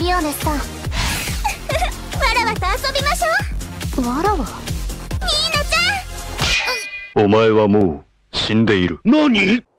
リオネさん。わらわと遊びましょう。わらわ。ニーナちゃん。 お前はもう死んでいる。何？